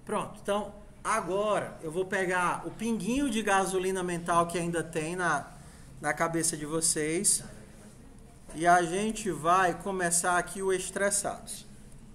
Pronto, então agora eu vou pegar o pinguinho de gasolina mental que ainda tem na cabeça de vocês e a gente vai começar aqui o estressados.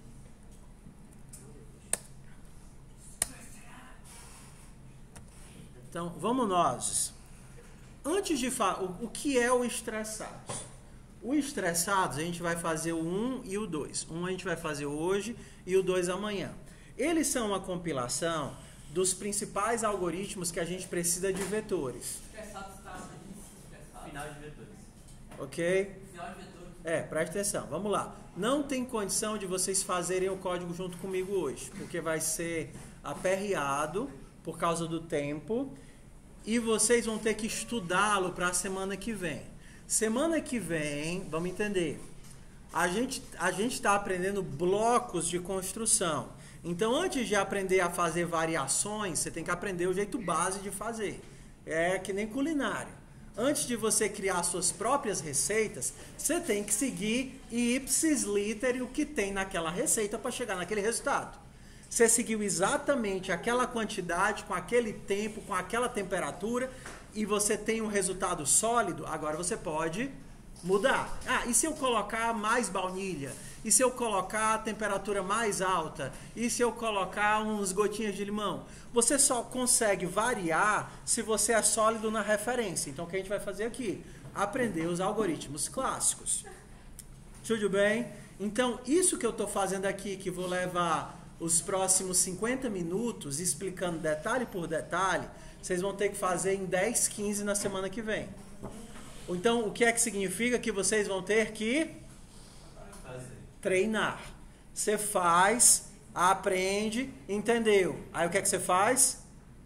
Então, vamos nós. Antes de falar, o que é o estressados? O estressados a gente vai fazer o 1 e o 2. Um a gente vai fazer hoje e o 2 amanhã. Eles são uma compilação dos principais algoritmos que a gente precisa de vetores. Estressados está no final de vetores. Ok? Final de vetores. Presta atenção, vamos lá. Não tem condição de vocês fazerem o código junto comigo hoje, porque vai ser aperreado por causa do tempo e vocês vão ter que estudá-lo para a semana que vem. Semana que vem, vamos entender, a gente está aprendendo blocos de construção. Então, antes de aprender a fazer variações, você tem que aprender o jeito base de fazer. É que nem culinária. Antes de você criar suas próprias receitas, você tem que seguir ipsis literi o que tem naquela receita para chegar naquele resultado. Você seguiu exatamente aquela quantidade, com aquele tempo, com aquela temperatura, e você tem um resultado sólido, agora você pode mudar. E se eu colocar mais baunilha? E se eu colocar a temperatura mais alta? E se eu colocar uns gotinhas de limão? Você só consegue variar se você é sólido na referência. Então, o que a gente vai fazer aqui? Aprender os algoritmos clássicos. Tudo bem? Então, isso que eu estou fazendo aqui, que vou levar os próximos 50 minutos explicando detalhe por detalhe, vocês vão ter que fazer em 10, 15 na semana que vem. Então, o que é que significa? Que vocês vão ter que treinar. Você faz, aprende, entendeu. Aí o que é que você faz?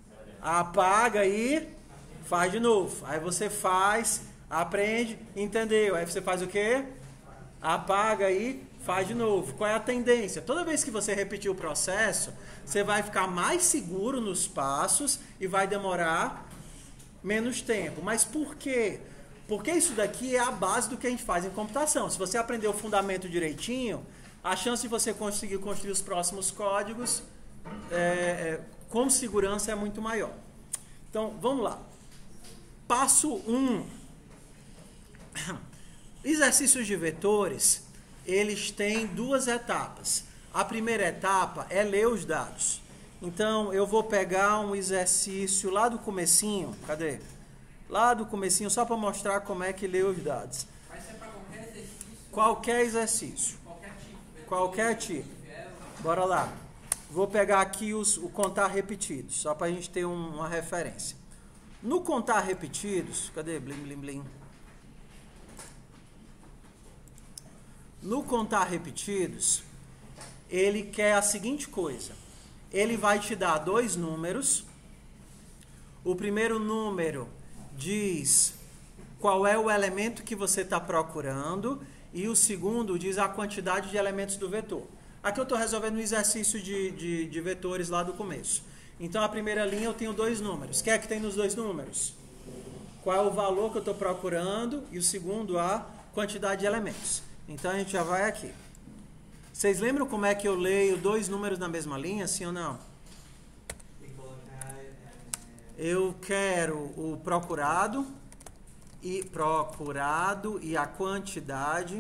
Apaga e faz de novo. Aí você faz, aprende, entendeu. Aí você faz o quê? Apaga e faz de novo. Qual é a tendência? Toda vez que você repetir o processo, você vai ficar mais seguro nos passos e vai demorar menos tempo. Mas por quê? Porque isso daqui é a base do que a gente faz em computação. Se você aprender o fundamento direitinho, a chance de você conseguir construir os próximos códigos com segurança é muito maior. Então, vamos lá. Passo 1. Exercícios de vetores, eles têm duas etapas. A primeira etapa é ler os dados. Então, eu vou pegar um exercício lá do comecinho. Cadê? Lá do comecinho, só para mostrar como é que lê os dados. Vai ser para qualquer exercício? Qualquer exercício. Qualquer tipo? Qualquer tipo. Bora lá. Vou pegar aqui o contar repetidos, só para a gente ter uma referência. No contar repetidos, cadê? Blim, blim, blim. No contar repetidos, ele quer a seguinte coisa. Ele vai te dar dois números. O primeiro número diz qual é o elemento que você está procurando e o segundo diz a quantidade de elementos do vetor. Aqui eu estou resolvendo um exercício de vetores lá do começo. Então, a primeira linha eu tenho dois números. O que é que tem nos dois números? Qual é o valor que eu estou procurando e o segundo a quantidade de elementos. Então, a gente já vai aqui. Vocês lembram como é que eu leio dois números na mesma linha, sim ou não? Eu quero o procurado e a quantidade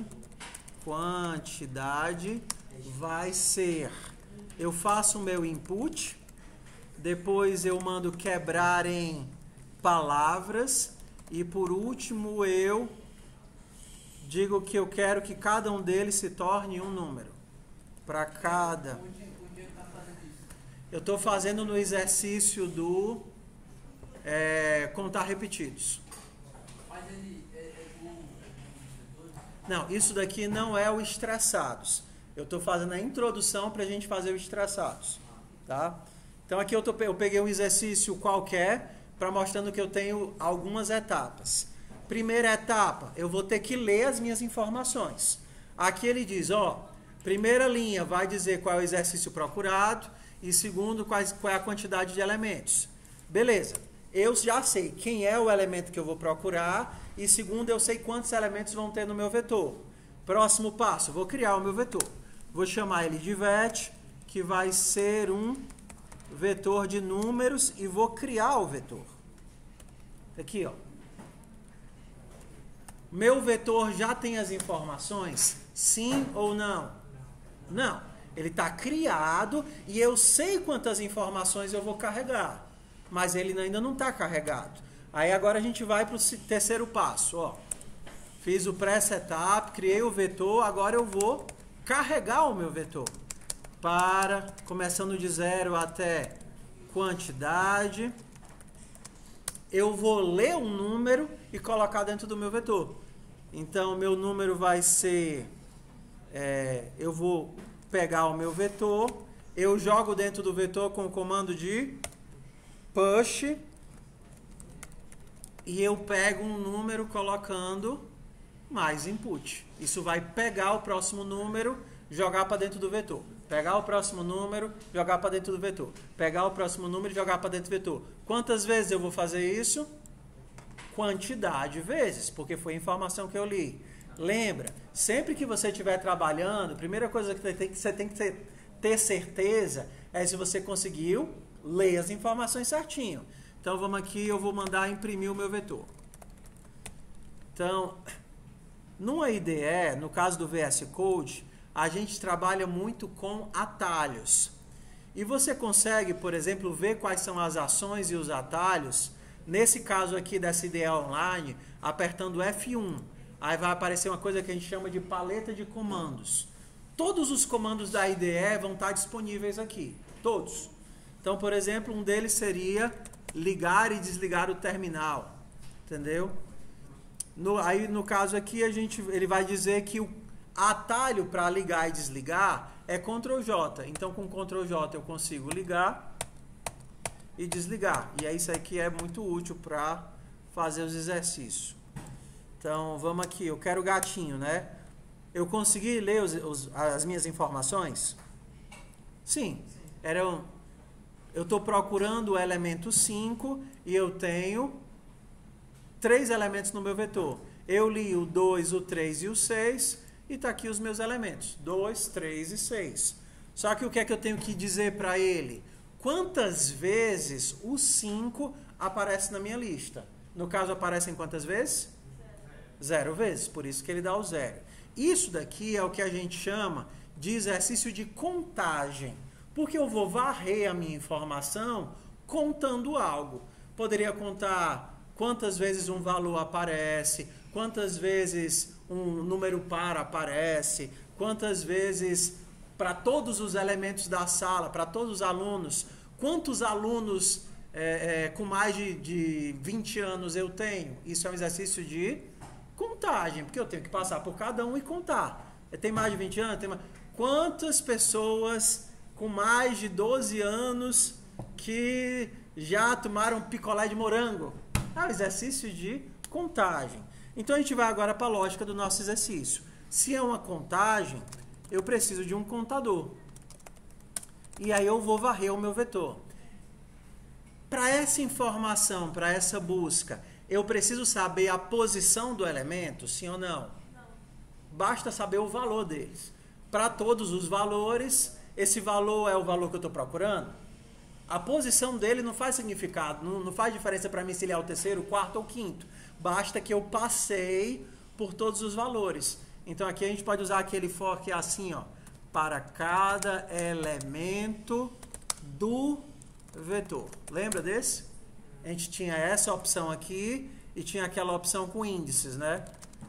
vai ser, eu faço o meu input, depois eu mando quebrar em palavras e por último eu digo que eu quero que cada um deles se torne um número. Para cada... Eu estou fazendo no exercício do contar repetidos. Não, isso daqui não é o estressados. Eu estou fazendo a introdução para a gente fazer o estressados. Tá? Então aqui eu peguei um exercício qualquer para mostrando que eu tenho algumas etapas. Primeira etapa, eu vou ter que ler as minhas informações. Aqui ele diz, primeira linha vai dizer qual é o exercício procurado e segundo, qual é a quantidade de elementos. Beleza, eu já sei quem é o elemento que eu vou procurar e segundo, eu sei quantos elementos vão ter no meu vetor. Próximo passo, vou criar o meu vetor. Vou chamar ele de vet, que vai ser um vetor de números e vou criar o vetor. Aqui, ó. Meu vetor já tem as informações? Sim ou não? Não. Ele está criado e eu sei quantas informações eu vou carregar. Mas ele ainda não está carregado. Aí agora a gente vai para o terceiro passo. Ó. Fiz o pré-setup, criei o vetor, agora eu vou carregar o meu vetor. Começando de 0 até quantidade. Eu vou ler um número e colocar dentro do meu vetor. Então, meu número vai ser... eu vou pegar o meu vetor, eu jogo dentro do vetor com o comando de push e eu pego um número colocando mais input. Isso vai pegar o próximo número, jogar para dentro do vetor. Pegar o próximo número, jogar para dentro do vetor. Pegar o próximo número e jogar para dentro do vetor. Quantas vezes eu vou fazer isso? Quantidade de vezes, porque foi a informação que eu li. Lembra, sempre que você estiver trabalhando, a primeira coisa que você tem que ter certeza é se você conseguiu ler as informações certinho. Então vamos aqui, eu vou mandar imprimir o meu vetor. Então, no IDE, no caso do VS Code, a gente trabalha muito com atalhos. E você consegue, por exemplo, ver quais são as ações e os atalhos. Nesse caso aqui dessa IDE Online, apertando F1. Aí vai aparecer uma coisa que a gente chama de paleta de comandos. Todos os comandos da IDE vão estar disponíveis aqui. Todos. Então, por exemplo, um deles seria ligar e desligar o terminal. Entendeu? Aí, no caso aqui, ele vai dizer que o atalho para ligar e desligar é Ctrl J. Então, com Ctrl J eu consigo ligar e desligar. E aí, isso aqui é muito útil para fazer os exercícios. Então, vamos aqui. Eu quero o gatinho, né? Eu consegui ler as minhas informações? Sim. Eu estou procurando o elemento 5 e eu tenho 3 elementos no meu vetor. Eu li o 2, o 3 e o 6 e está aqui os meus elementos. 2, 3 e 6. Só que o que é que eu tenho que dizer para ele? Quantas vezes o 5 aparece na minha lista? No caso, aparecem quantas vezes? 0 vezes, por isso que ele dá o 0. Isso daqui é o que a gente chama de exercício de contagem, porque eu vou varrer a minha informação contando algo. Poderia contar quantas vezes um valor aparece, quantas vezes um número par aparece, quantas vezes para todos os elementos da sala, para todos os alunos, quantos alunos com mais de 20 anos eu tenho. Isso é um exercício de contagem, porque eu tenho que passar por cada um e contar. Tem mais de 20 anos? Quantas pessoas com mais de 12 anos que já tomaram picolé de morango? É um exercício de contagem. Então a gente vai agora para a lógica do nosso exercício. Se é uma contagem, eu preciso de um contador. E aí eu vou varrer o meu vetor. Para essa informação, para essa busca, eu preciso saber a posição do elemento, sim ou não? Não. Basta saber o valor deles. Para todos os valores, esse valor é o valor que eu estou procurando? A posição dele não faz significado, não faz diferença para mim se ele é o terceiro, quarto ou quinto. Basta que eu passei por todos os valores. Então aqui a gente pode usar aquele for que é assim, ó, para cada elemento do vetor. Lembra desse? A gente tinha essa opção aqui e tinha aquela opção com índices, né?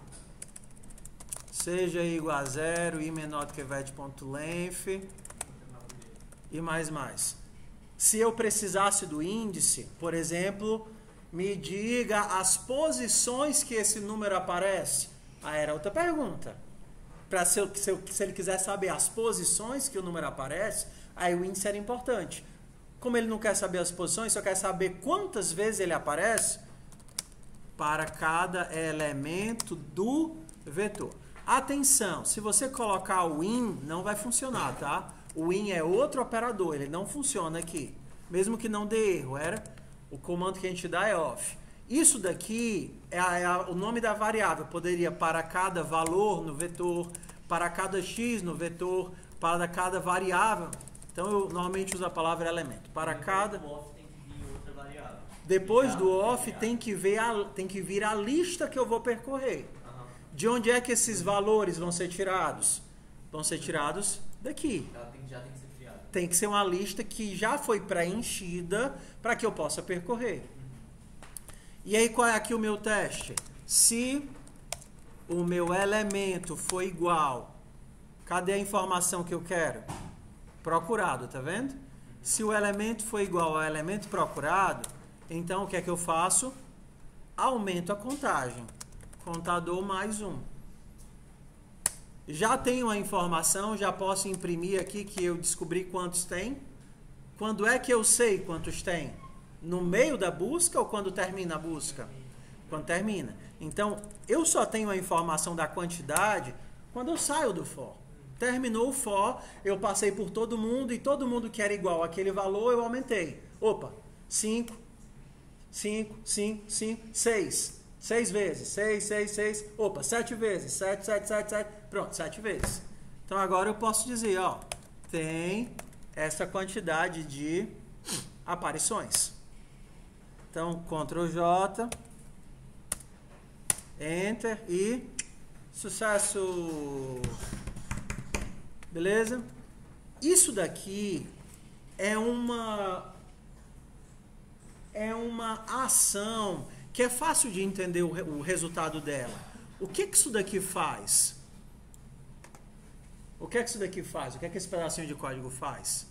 Seja igual a 0, i menor do que vet.length e mais. Se eu precisasse do índice, por exemplo, me diga as posições que esse número aparece. Aí era outra pergunta. Se ele quiser saber as posições que o número aparece, aí o índice era importante. Como ele não quer saber as posições, só quer saber quantas vezes ele aparece para cada elemento do vetor. Atenção, se você colocar o in, não vai funcionar, tá? O in é outro operador, ele não funciona aqui. Mesmo que não dê erro, o comando que a gente dá é off. Isso daqui é o nome da variável. Poderia para cada valor no vetor, para cada x no vetor, para cada variável. Então eu normalmente uso a palavra elemento. Para cada... O off tem que vir outra variável. Depois Já do off variável. tem que vir a lista que eu vou percorrer. Aham. De onde é que esses valores vão ser tirados? Vão ser tirados daqui. Já tem que ser criado. Tem que ser uma lista que já foi preenchida para que eu possa percorrer. E aí qual é aqui o meu teste? Se o meu elemento for igual, cadê a informação que eu quero? Procurado, tá vendo? Se o elemento for igual ao elemento procurado, então o que é que eu faço? Aumento a contagem. Contador mais 1. Já tenho a informação, já posso imprimir aqui que eu descobri quantos tem. Quando é que eu sei quantos tem? No meio da busca ou quando termina a busca? Quando termina. Então, eu só tenho a informação da quantidade quando eu saio do for. Terminou o for, eu passei por todo mundo e todo mundo que era igual àquele valor, eu aumentei. Opa, 5, 5, 5, 5, 6. 6 vezes, 6, 6, 6. Opa, 7 vezes, 7, 7, 7, 7. Pronto, 7 vezes. Então agora eu posso dizer, ó, tem essa quantidade de aparições. Então, Ctrl J, Enter e sucesso. Beleza? Isso daqui é uma ação que é fácil de entender o resultado dela. O que isso daqui faz? O que isso daqui faz? O que esse pedacinho de código faz?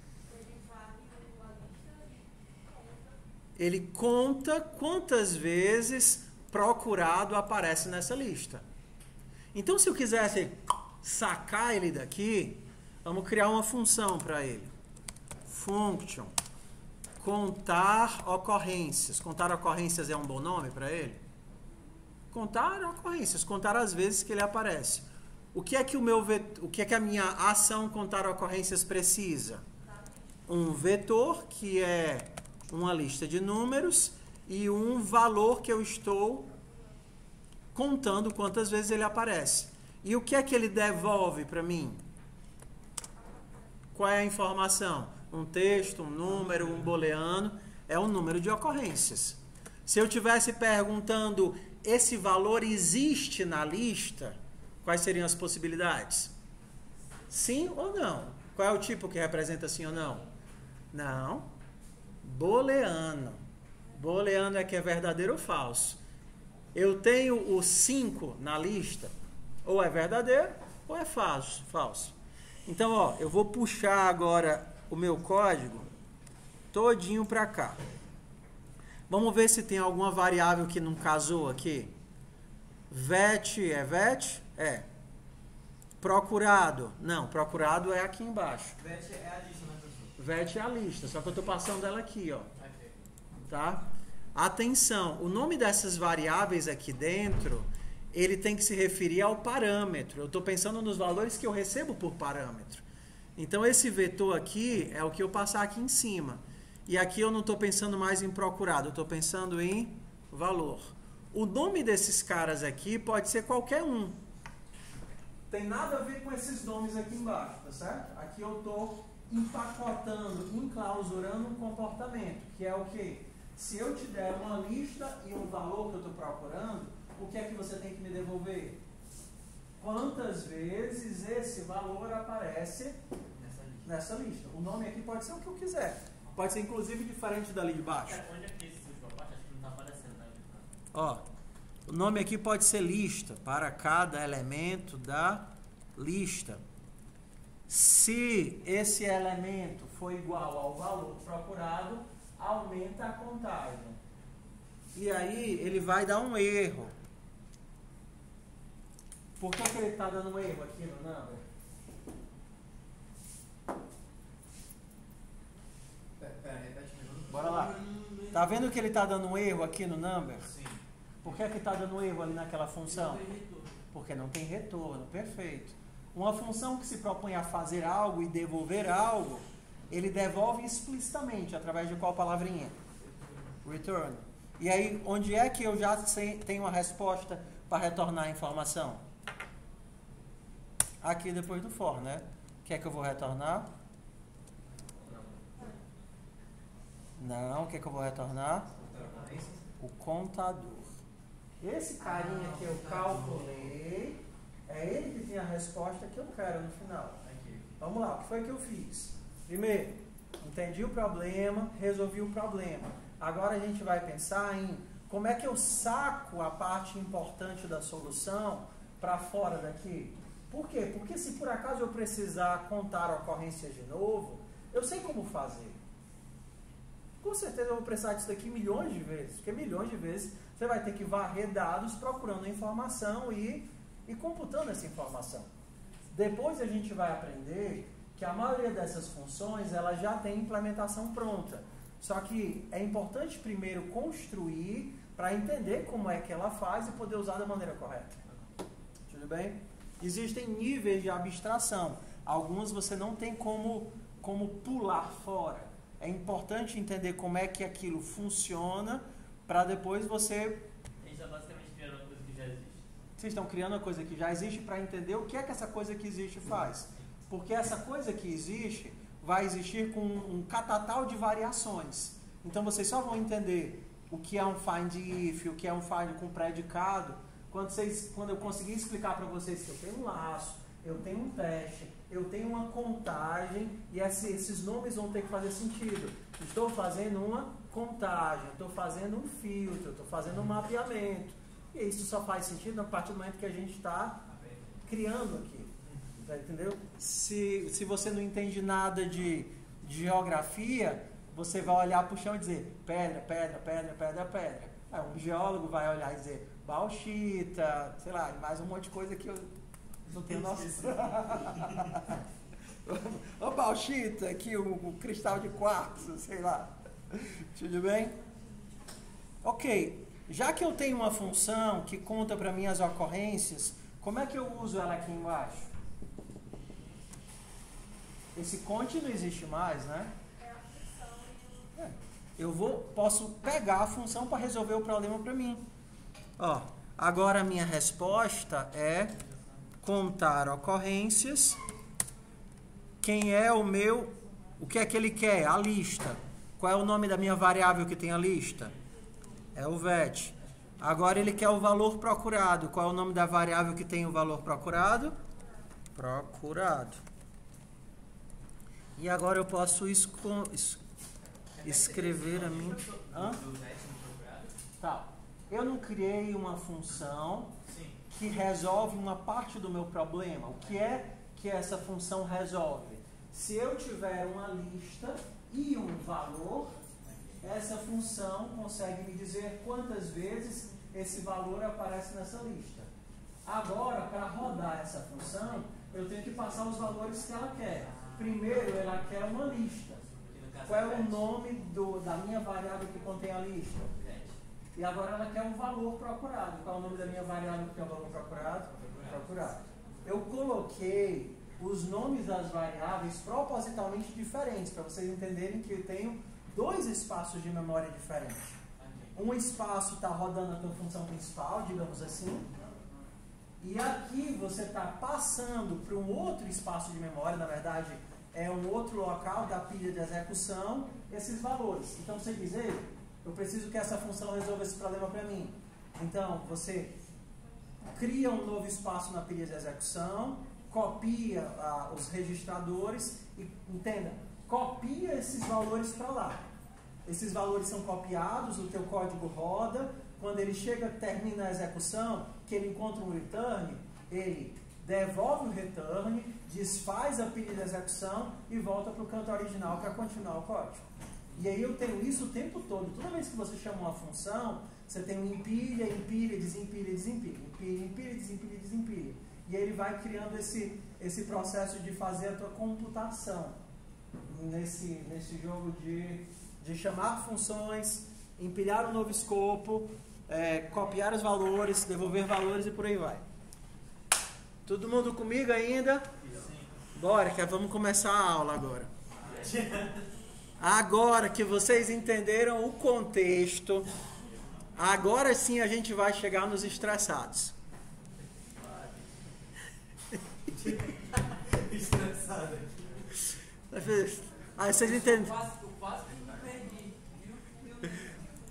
Ele conta quantas vezes procurado aparece nessa lista. Então, se eu quisesse sacar ele daqui, vamos criar uma função para ele. Function. Contar ocorrências. Contar ocorrências é um bom nome para ele? Contar ocorrências. Contar as vezes que ele aparece. O que é que a minha ação contar ocorrências precisa? Um vetor, que é uma lista de números, e um valor que eu estou contando quantas vezes ele aparece. E o que é que ele devolve para mim? Qual é a informação? Um texto, um número, um booleano, é um número de ocorrências. Se eu estivesse perguntando, esse valor existe na lista, quais seriam as possibilidades? Sim ou não? Qual é o tipo que representa sim ou não? Não. Booleano. Booleano é que é verdadeiro ou falso. Eu tenho o 5 na lista, ou é verdadeiro ou é falso. Então, ó, eu vou puxar agora o meu código todinho para cá. Vamos ver se tem alguma variável que não casou aqui. Vet é vet? É. Procurado? Não, procurado é aqui embaixo. Vet é a lista, né, professor? Vet é a lista, só que eu estou passando ela aqui, ó. Ok. Tá? Atenção, o nome dessas variáveis aqui dentro, ele tem que se referir ao parâmetro. Eu estou pensando nos valores que eu recebo por parâmetro. Então, esse vetor aqui é o que eu passar aqui em cima. E aqui eu não estou pensando mais em procurado, eu estou pensando em valor. O nome desses caras aqui pode ser qualquer um. Tem nada a ver com esses nomes aqui embaixo, tá certo? Aqui eu estou empacotando, enclausurando um comportamento, que é o quê? Se eu te der uma lista e um valor que eu estou procurando, o que é que você tem que me devolver? Quantas vezes esse valor aparece nessa lista? O nome aqui pode ser o que eu quiser. Pode ser inclusive diferente dali de baixo. Onde é que esse última parte? Acho que não está aparecendo, né? Ó, o nome aqui pode ser lista, para cada elemento da lista. Se esse elemento for igual ao valor procurado, aumenta a contagem. E aí ele vai dar um erro. Por que ele está dando um erro aqui no number? Bora lá. Tá vendo que ele está dando um erro aqui no number? Sim. Por que está dando um erro ali naquela função? Porque não tem retorno. Perfeito. Uma função que se propõe a fazer algo e devolver algo, ele devolve explicitamente, através de qual palavrinha? Return. E aí, onde é que eu já tenho a resposta para retornar a informação? Aqui depois do for, né? O que é que eu vou retornar? Não, o que é que eu vou retornar? O contador. Esse carinha que eu calculei, é ele que tem a resposta que eu quero no final. Vamos lá, o que foi que eu fiz? Primeiro, entendi o problema, resolvi o problema. Agora a gente vai pensar em como é que eu saco a parte importante da solução para fora daqui. Por quê? Porque se por acaso eu precisar contar ocorrências de novo, eu sei como fazer. Com certeza eu vou precisar disso daqui milhões de vezes, porque milhões de vezes você vai ter que varrer dados procurando informação e computando essa informação. Depois a gente vai aprender que a maioria dessas funções ela já tem implementação pronta. Só que é importante primeiro construir para entender como é que ela faz e poder usar da maneira correta. Tudo bem? Existem níveis de abstração. Alguns você não tem como pular fora. É importante entender como é que aquilo funciona para depois você... A gente está basicamente criando uma coisa que já existe. Vocês estão criando uma coisa que já existe para entender o que é que essa coisa que existe faz. Porque essa coisa que existe vai existir com um catatal de variações. Então vocês só vão entender o que é um find if, o que é um find com predicado, quando eu conseguir explicar para vocês que eu tenho um laço, eu tenho um teste, eu tenho uma contagem e esses nomes vão ter que fazer sentido. Estou fazendo uma contagem, estou fazendo um filtro, estou fazendo um mapeamento. E isso só faz sentido a partir do momento que a gente está criando aqui. Entendeu? Se você não entende nada de geografia, você vai olhar para o chão e dizer pedra, pedra, pedra, pedra, pedra. Aí um geólogo vai olhar e dizer bauxita, sei lá, mais um monte de coisa que eu não tenho noção. Ô bauxita, aqui o cristal de quartzo, sei lá. Tudo bem? Ok. Já que eu tenho uma função que conta para mim as ocorrências, como é que eu uso ela aqui embaixo? Esse conte não existe mais, né? Posso pegar a função para resolver o problema para mim. Ó, agora a minha resposta é contar ocorrências. Quem é o meu... O que é que ele quer? A lista. Qual é o nome da minha variável que tem a lista? É o VET. Agora ele quer o valor procurado. Qual é o nome da variável que tem o valor procurado? Procurado. E agora eu posso escrever a minha... Tá. Eu não criei uma função que resolve uma parte do meu problema. O que é que essa função resolve? Se eu tiver uma lista e um valor, essa função consegue me dizer quantas vezes esse valor aparece nessa lista. Agora, para rodar essa função, eu tenho que passar os valores que ela quer. Primeiro, ela quer uma lista. Qual é o nome da minha variável que contém a lista? E agora ela quer um valor procurado. Qual é o nome da minha variável que tem o valor procurado? Procurado. Eu coloquei os nomes das variáveis propositalmente diferentes, para vocês entenderem que eu tenho dois espaços de memória diferentes. Um espaço está rodando a tua função principal, digamos assim, e aqui você está passando para um outro espaço de memória, na verdade é um outro local da pilha de execução, esses valores. Então você diz, ei, eu preciso que essa função resolva esse problema para mim. Então você cria um novo espaço na pilha de execução, copia os registradores e, entenda, copia esses valores para lá. Esses valores são copiados, o teu código roda, quando ele termina a execução, que ele encontra um return, ele devolve o return, desfaz a pilha de execução e volta para o canto original para continuar o código. E aí eu tenho isso o tempo todo. Toda vez que você chama uma função, você tem um empilha, empilha, desempilha, desempilha, empilha, empilha, desempilha, desempilha. E aí ele vai criando esse processo de fazer a tua computação nesse jogo de chamar funções, empilhar um novo escopo, copiar os valores, devolver valores e por aí vai. Todo mundo comigo ainda? Sim. Bora, que vamos começar a aula agora. Agora que vocês entenderam o contexto, agora sim a gente vai chegar nos estressados. Estressado. Aí vocês entendem. Eu quase que me perdi.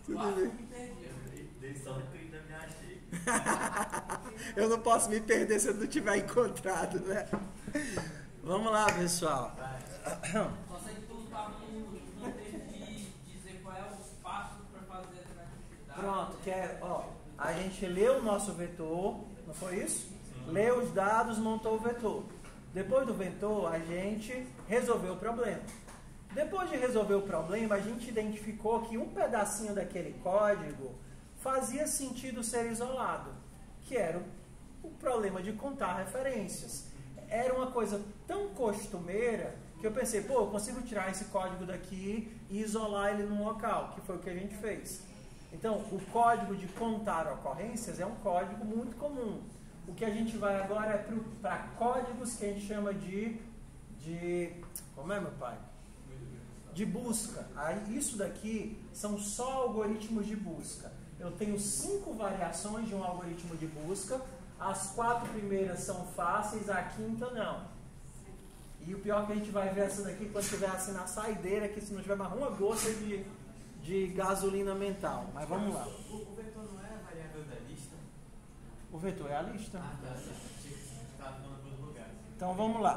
Tudo bem. Me perdi. Dei só no clique da minha achei. Eu não posso me perder se eu não tiver encontrado, né? Vamos lá, pessoal. Só sei que tu estava no texto de dizer qual é os passos para fazer essa atividade. Pronto, a gente leu o nosso vetor, não foi isso? Leu os dados, montou o vetor. Depois do vetor, a gente resolveu o problema. Depois de resolver o problema, a gente identificou que um pedacinho daquele código fazia sentido ser isolado, que era o problema de contar referências. Era uma coisa tão costumeira que eu pensei, eu consigo tirar esse código daqui e isolar ele num local, que foi o que a gente fez. Então, o código de contar ocorrências é um código muito comum. O que a gente vai agora é para códigos que a gente chama de... Como é, meu pai? De busca. Aí, isso daqui são só algoritmos de busca. Eu tenho 5 variações de um algoritmo de busca. As 4 primeiras são fáceis, a quinta não. E o pior é que a gente vai ver essa daqui quando estiver assim na saideira, que se não tiver mais uma gota de gasolina mental. Mas vamos lá. O vetor não é a variável da lista? O vetor é a lista. Ah, tá. Estava falando para os lugares. Então vamos lá.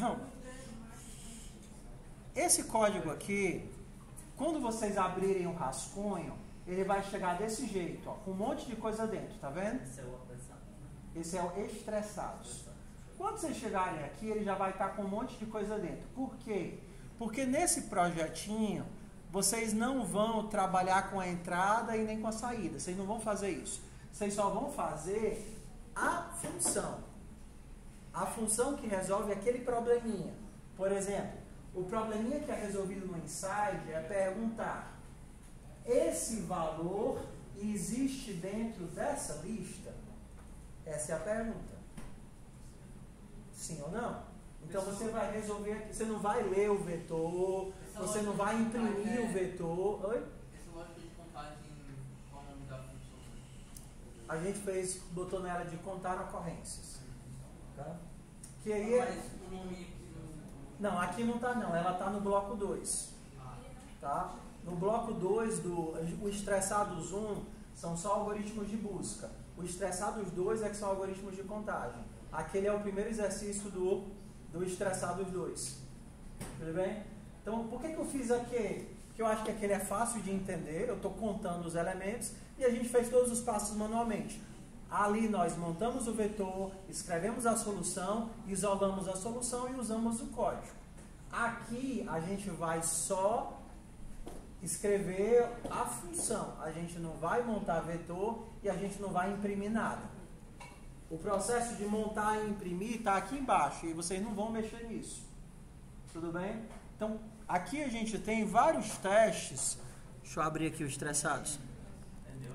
Esse código aqui, quando vocês abrirem o rascunho, ele vai chegar desse jeito, com um monte de coisa dentro, tá vendo? Esse é o apressado. Esse é o estressados. Quando vocês chegarem aqui, ele já vai estar com um monte de coisa dentro. Por quê? Porque nesse projetinho, vocês não vão trabalhar com a entrada e nem com a saída. Vocês não vão fazer isso. Vocês só vão fazer a função. A função que resolve aquele probleminha. Por exemplo, o probleminha que é resolvido no inside é perguntar: esse valor existe dentro dessa lista? Essa é a pergunta. Sim ou não? Então você vai resolver aqui. Você não vai ler o vetor, você não vai imprimir o vetor. Oi? Essa lógica de contagem, qual é o nome da função? A gente botou nela de contar ocorrências. Tá? Que aí é... Mas o nome aqui Não, aqui não está não. Ela está no bloco 2. Tá? No bloco 2, o estressados 1 são só algoritmos de busca. O estressados 2 é que são algoritmos de contagem. Aquele é o primeiro exercício do estressados 2. Tudo bem? Então, por que eu fiz aquele? Porque eu acho que aquele é fácil de entender. Eu estou contando os elementos e a gente fez todos os passos manualmente. Ali nós montamos o vetor, escrevemos a solução, isolamos a solução e usamos o código. Aqui a gente vai só escrever a função. A gente não vai montar vetor e a gente não vai imprimir nada. O processo de montar e imprimir está aqui embaixo e vocês não vão mexer nisso. Tudo bem? Então, aqui a gente tem vários testes. Deixa eu abrir aqui os estressados. Entendeu?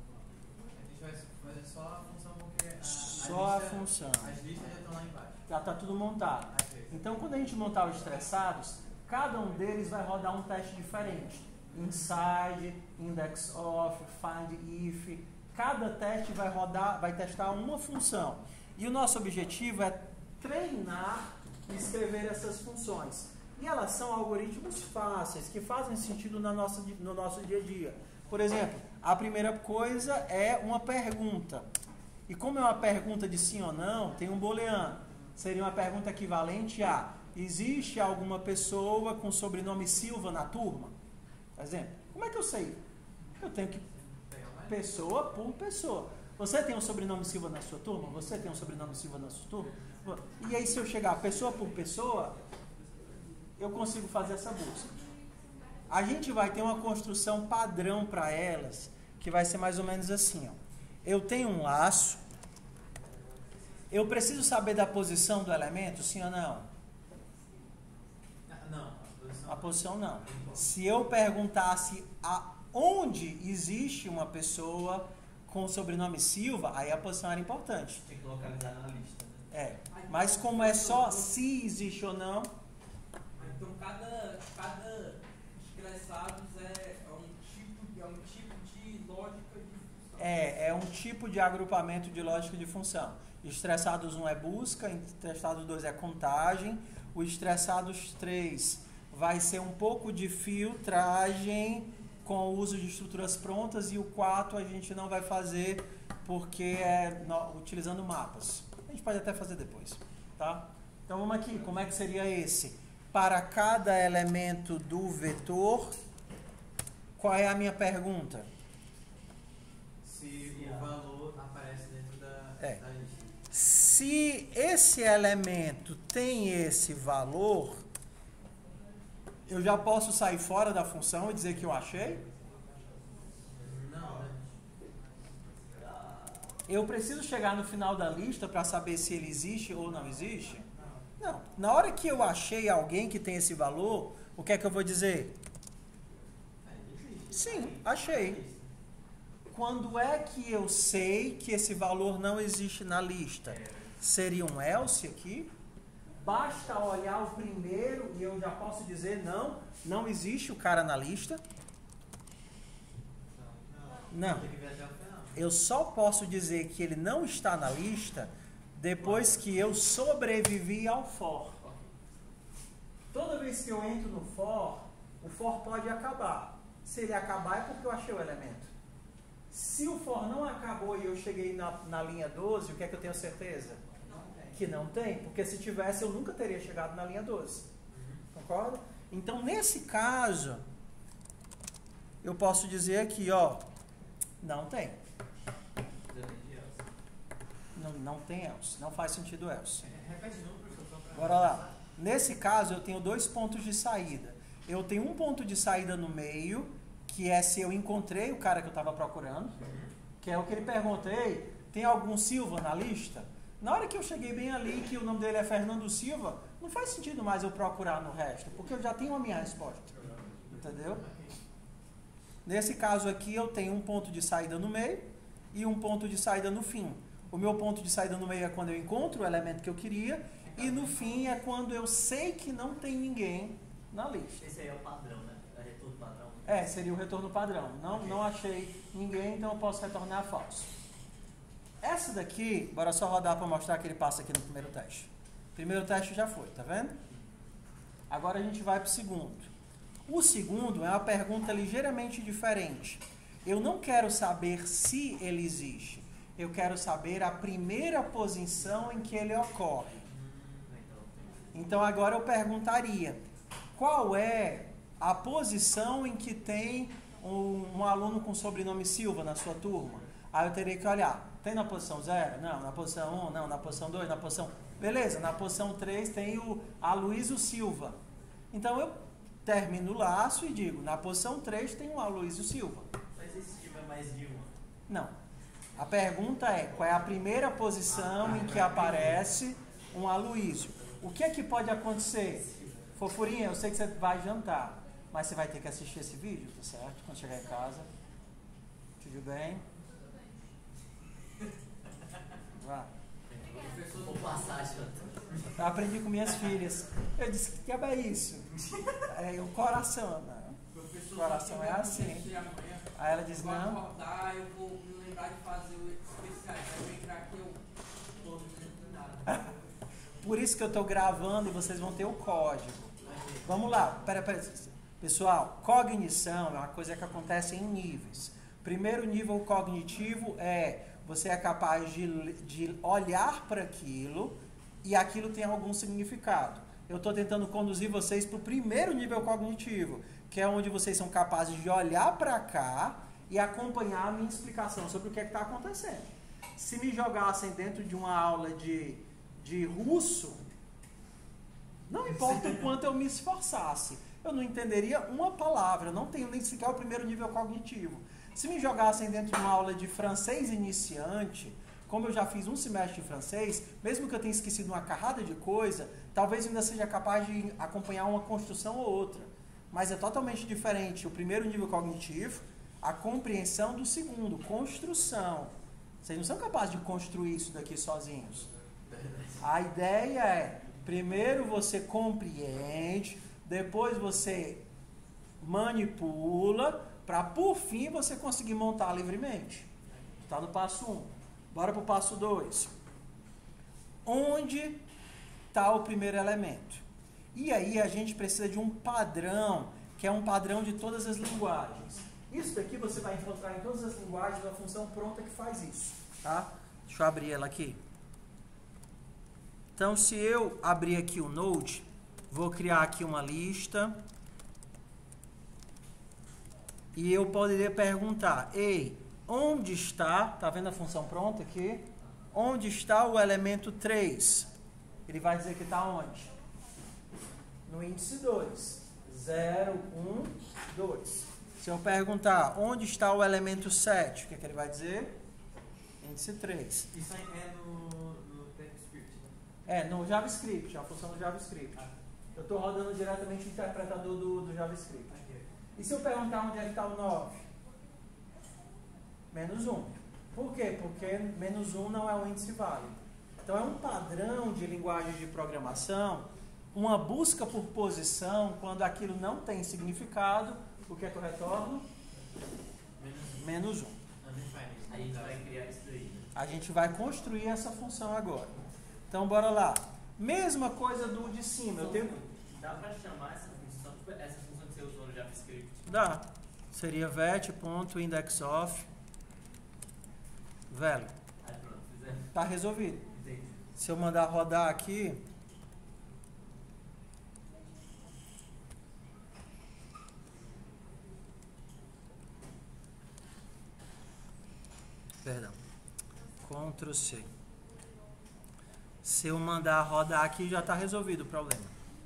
A gente vai fazer só a função porque Só a função. As listas já estão lá embaixo. Já está tudo montado. Então, quando a gente montar os estressados, cada um deles vai rodar um teste diferente. Inside, index of, find if. Cada teste vai testar uma função. E o nosso objetivo é treinar e escrever essas funções. E elas são algoritmos fáceis, que fazem sentido no nosso dia a dia. Por exemplo, a primeira coisa é uma pergunta. E como é uma pergunta de sim ou não, tem um booleano. Seria uma pergunta equivalente a: existe alguma pessoa com sobrenome Silva na turma? Por exemplo, como é que eu sei? Eu tenho que... pessoa por pessoa. Você tem um sobrenome Silva na sua turma? Você tem um sobrenome Silva na sua turma? E aí, se eu chegar pessoa por pessoa, eu consigo fazer essa busca. A gente vai ter uma construção padrão para elas, que vai ser mais ou menos assim. Ó. Eu tenho um laço. Eu preciso saber da posição do elemento, sim ou não? Não, A posição não. Se eu perguntasse aonde existe uma pessoa com o sobrenome Silva, aí a posição era importante. tem que localizar na lista. É. Mas como é só se existe ou não, Então cada estressados é um tipo de lógica de função. é um tipo de agrupamento de lógica de função. Estressados 1 é busca, estressados 2 é contagem, o estressados 3 vai ser um pouco de filtragem com o uso de estruturas prontas, e o 4 a gente não vai fazer porque é utilizando mapas. A gente pode até fazer depois, tá? Então vamos aqui, como é que seria esse? Para cada elemento do vetor, qual é a minha pergunta? Se o valor aparece dentro da lista. Se esse elemento tem esse valor, eu já posso sair fora da função e dizer que eu achei? Não, né? Eu preciso chegar no final da lista para saber se ele existe ou não existe? Não. Na hora que eu achei alguém que tem esse valor, o que é que eu vou dizer? Sim, achei. Quando é que eu sei que esse valor não existe na lista? Seria um else aqui? Basta olhar o primeiro e eu já posso dizer não existe o cara na lista? Não. Tem que ver até o final. Eu só posso dizer que ele não está na lista depois que eu sobrevivi ao for. Toda vez que eu entro no for, o for pode acabar. Se ele acabar é porque eu achei o elemento. Se o for não acabou e eu cheguei na linha 12, o que é que eu tenho certeza? Não tem. Que não tem, porque se tivesse eu nunca teria chegado na linha 12. Concorda? Então, nesse caso, eu posso dizer aqui, ó, não tem. Não tem else. Não faz sentido else. Repete de novo, professor, só pra... Bora lá. Nesse caso, eu tenho 2 pontos de saída. Eu tenho um ponto de saída no meio, que é se eu encontrei o cara que eu estava procurando, que é o que ele perguntei, tem algum Silva na lista? Na hora que eu cheguei bem ali, que o nome dele é Fernando Silva, não faz sentido mais eu procurar no resto, porque eu já tenho a minha resposta. Entendeu? Nesse caso aqui, eu tenho um ponto de saída no meio e um ponto de saída no fim. O meu ponto de saída no meio é quando eu encontro o elemento que eu queria, e no fim é quando eu sei que não tem ninguém na lista. Esse aí é o padrão, né? É retorno padrão. Seria o retorno padrão. Não achei ninguém, então eu posso retornar falso. Essa daqui, bora só rodar para mostrar que ele passa aqui no primeiro teste. Primeiro teste já foi, tá vendo? Agora a gente vai para o segundo. O segundo é uma pergunta ligeiramente diferente. Eu não quero saber se ele existe. Eu quero saber a primeira posição em que ele ocorre. Então agora eu perguntaria, qual é a posição em que tem um aluno com sobrenome Silva na sua turma? Aí eu teria que olhar, tem na posição 0? Não. Na posição 1? Não. Na posição 2? Na posição... Beleza, na posição 3 tem o Aloysio Silva. Então eu termino o laço e digo, na posição 3 tem o Aloysio Silva. Mas e se tiver mais de uma? Não. A pergunta é, qual é a primeira posição em que aparece um Aloysio? O que é que pode acontecer? Fofurinha, eu sei que você vai jantar, mas você vai ter que assistir esse vídeo, tá certo? Quando chegar em casa. Tudo bem? Vá. Vou passar, janta. Eu aprendi com minhas filhas. Eu disse, que diabo é isso? É o coração, né? O coração é assim. Aí ela diz, Vou não. acordar, eu vou me lembrar de fazer o especial. Aí eu entrar aqui, eu tô não nada. Por isso que eu estou gravando e vocês vão ter o código. Vamos lá. Pera. Pessoal, cognição é uma coisa que acontece em níveis. Primeiro nível cognitivo é você é capaz de olhar para aquilo e aquilo tem algum significado. Eu estou tentando conduzir vocês para o primeiro nível cognitivo, que é onde vocês são capazes de olhar para cá e acompanhar a minha explicação sobre o que está acontecendo. Se me jogassem dentro de uma aula de russo, não importa o quanto eu me esforçasse, eu não entenderia uma palavra, eu não tenho nem sequer o primeiro nível cognitivo. Se me jogassem dentro de uma aula de francês iniciante, como eu já fiz um semestre de francês, mesmo que eu tenha esquecido uma carrada de coisa, talvez eu ainda seja capaz de acompanhar uma construção ou outra. Mas é totalmente diferente o primeiro nível cognitivo, a compreensão do segundo, construção. Vocês não são capazes de construir isso daqui sozinhos. A ideia é, primeiro você compreende, depois você manipula, para por fim você conseguir montar livremente. Está no passo 1. Bora para o passo 2. Onde está o primeiro elemento? E aí a gente precisa de um padrão, que é um padrão de todas as linguagens. Isso daqui você vai encontrar em todas as linguagens a função pronta que faz isso. Tá? Deixa eu abrir ela aqui. Então, se eu abrir aqui o Node, vou criar aqui uma lista. E eu poderia perguntar, ei, onde está, tá vendo a função pronta aqui? Onde está o elemento 3? Ele vai dizer que está onde? No índice 2. 0, 1, 2. Se eu perguntar, onde está o elemento 7? O que é que ele vai dizer? Índice 3. Isso é no TypeScript, né? É, no JavaScript, a função do JavaScript. Eu estou rodando diretamente o interpretador do JavaScript. E se eu perguntar onde é que está o 9? Menos 1. Por quê? Porque menos 1 não é um índice válido. Então é um padrão de linguagem de programação, uma busca por posição, quando aquilo não tem significado, o que é que eu retorno? Menos 1. A gente vai criar isso daí. A gente vai construir essa função agora. Então bora lá. Mesma coisa do de cima. Eu tenho... Dá para chamar essa função que você usou no JavaScript? Dá. Seria vet.indexOf value. Aí pronto, fizemos. Tá resolvido. Entendi. Se eu mandar rodar aqui, perdão, Ctrl C. Se eu mandar rodar aqui, já está resolvido o problema.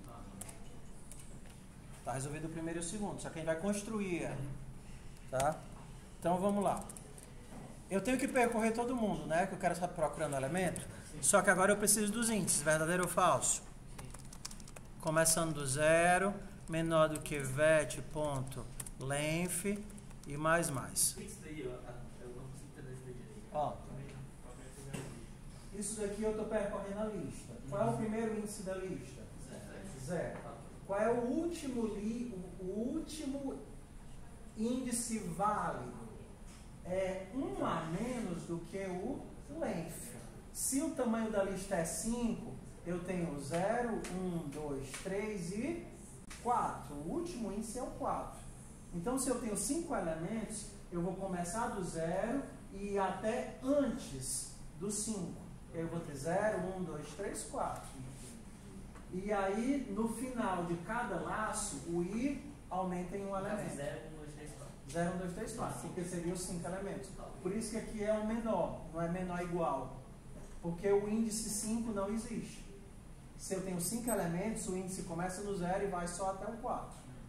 Está resolvido o primeiro e o segundo, só que a gente vai construir, tá? Então vamos lá. Eu tenho que percorrer todo mundo, né? Que eu quero estar procurando elemento. Só que agora eu preciso dos índices, verdadeiro ou falso. Começando do 0, menor do que vet.length e mais. Isso daí, eu não consigo entender isso daí direito. Ó, isso daqui eu estou percorrendo a lista. Qual é o primeiro índice da lista? 0. Qual é o último índice válido? É 1 a menos do que o length. Se o tamanho da lista é 5, eu tenho 0, 1, 2, 3 e 4. O último índice é o 4. Então, se eu tenho 5 elementos, eu vou começar do 0 e ir até antes do 5. Eu vou ter 0, 1, 2, 3, 4. E aí, no final de cada laço, o i aumenta em um elemento. 0, 1, 2, 3, 4. 0, 1, 2, 3, 4, porque seriam os 5 elementos. Por isso que aqui é o menor, não é menor igual. Porque o índice 5 não existe. Se eu tenho 5 elementos, o índice começa no 0 e vai só até o 4.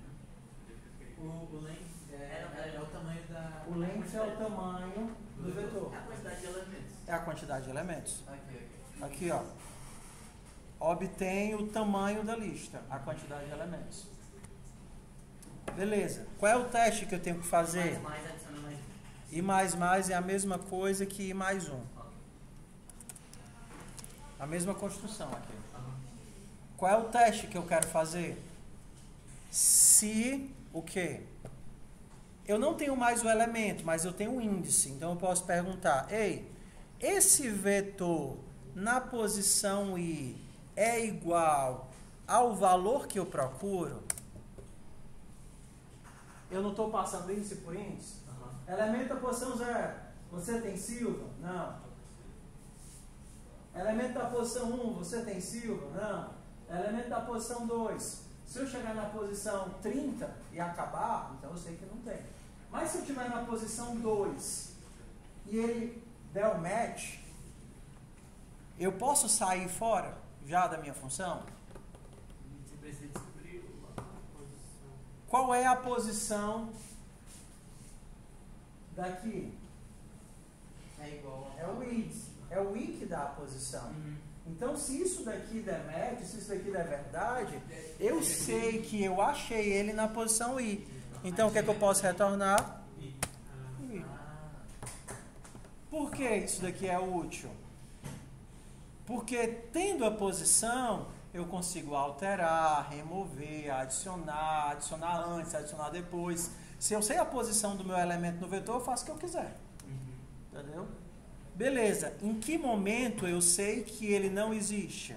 O length é o tamanho da... O length é o tamanho do vetor. É a quantidade de elementos. É a quantidade de elementos. Aqui. Aqui, ó. Obtém o tamanho da lista, a quantidade de elementos. Beleza. Qual é o teste que eu tenho que fazer? Mais adiciona mais 1. I mais é a mesma coisa que I mais 1. A mesma construção aqui. Qual é o teste que eu quero fazer? Se o quê? Eu não tenho mais o elemento, mas eu tenho o índice. Então eu posso perguntar, ei, esse vetor na posição I é igual ao valor que eu procuro? Eu não estou passando índice por índice? Elemento da posição 0. Você tem Silva? Não. Elemento da posição 1, você tem Silva? Não. Elemento da posição 2. Se eu chegar na posição 30 e acabar, então eu sei que não tem. Mas se eu estiver na posição 2 e ele der o match, eu posso sair fora já da minha função? Você precisa descobrir a posição. Qual é a posição daqui? É igual É o I. É o I que dá a posição. Então, se isso daqui der match, se isso daqui der verdade, eu sei que eu achei ele na posição I. Então, o que é que eu posso retornar? I. Por que isso daqui é útil? Porque, tendo a posição, eu consigo alterar, remover, adicionar antes, adicionar depois. Se eu sei a posição do meu elemento no vetor, eu faço o que eu quiser. Entendeu? Beleza, em que momento eu sei que ele não existe?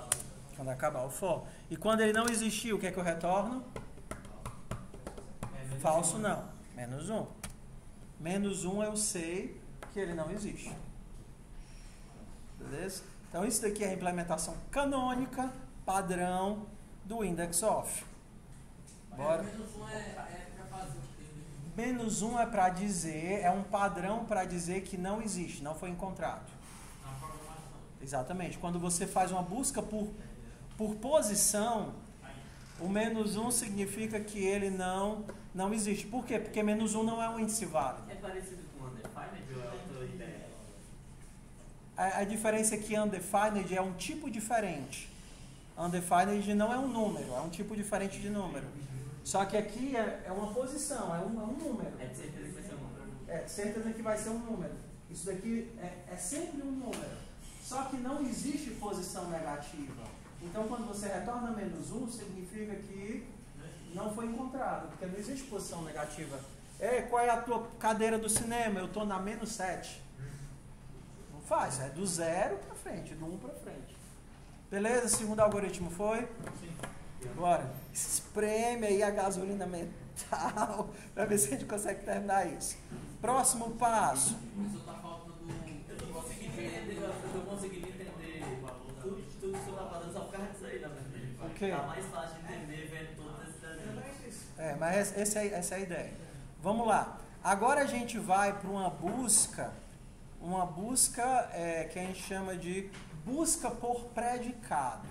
Quando acabar o for. E quando ele não existiu, o que é que eu retorno? Falso não. Menos 1. Menos 1 eu sei que ele não existe. Beleza? Então isso daqui é a implementação canônica, padrão do index of. Bora. Menos 1 é para fazer o que? Menos 1 é para dizer, é um padrão para dizer que não existe, não foi encontrado. Na programação. Exatamente. Quando você faz uma busca por posição, o menos 1 significa que ele não existe. Por quê? Porque menos 1 não é um índice válido. É parecido com undefined ou é outra ideia? A diferença é que undefined é um tipo diferente. Undefined não é um número, é um tipo diferente de número. Só que aqui é uma posição, é um número. É de certeza que vai ser um número. É certeza que vai ser um número. Isso daqui é sempre um número. Só que não existe posição negativa. Então, quando você retorna menos 1, significa que não foi encontrado, porque não existe posição negativa. Qual é a tua cadeira do cinema? Eu estou na menos 7. Não faz, é do 0 para frente, do 1 para frente. Beleza? Segundo algoritmo foi? Sim. Agora, espreme aí a gasolina mental para ver se a gente consegue terminar isso. Próximo passo. Isso tá faltando Eu tô conseguindo entender tudo que o senhor tá falando só por causa disso aí, na verdade. O quê? Tá mais fácil de entender vendo todos esses desenhos. Mas essa é a ideia. Vamos lá. Agora a gente vai para uma busca que a gente chama de busca por predicado.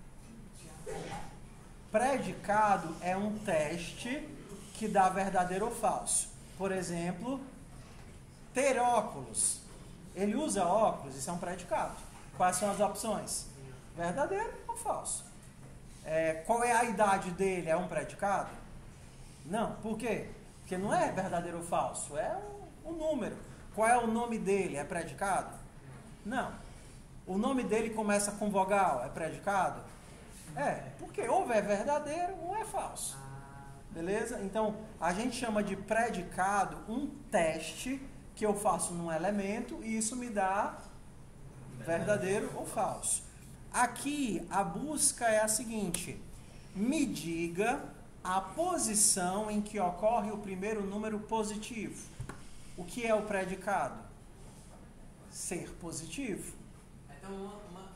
Predicado é um teste que dá verdadeiro ou falso. Por exemplo, ter óculos. Ele usa óculos, isso é um predicado. Quais são as opções? Verdadeiro ou falso? Qual é a idade dele? É um predicado? Não. Por quê? Porque não é verdadeiro ou falso, é um número. Qual é o nome dele? É predicado? Não. O nome dele começa com vogal, é predicado? Porque ou é verdadeiro ou é falso. Beleza? Então, a gente chama de predicado um teste que eu faço num elemento e isso me dá verdadeiro ou falso. Aqui, a busca é a seguinte: me diga a posição em que ocorre o primeiro número positivo. O que é o predicado? Ser positivo. Então,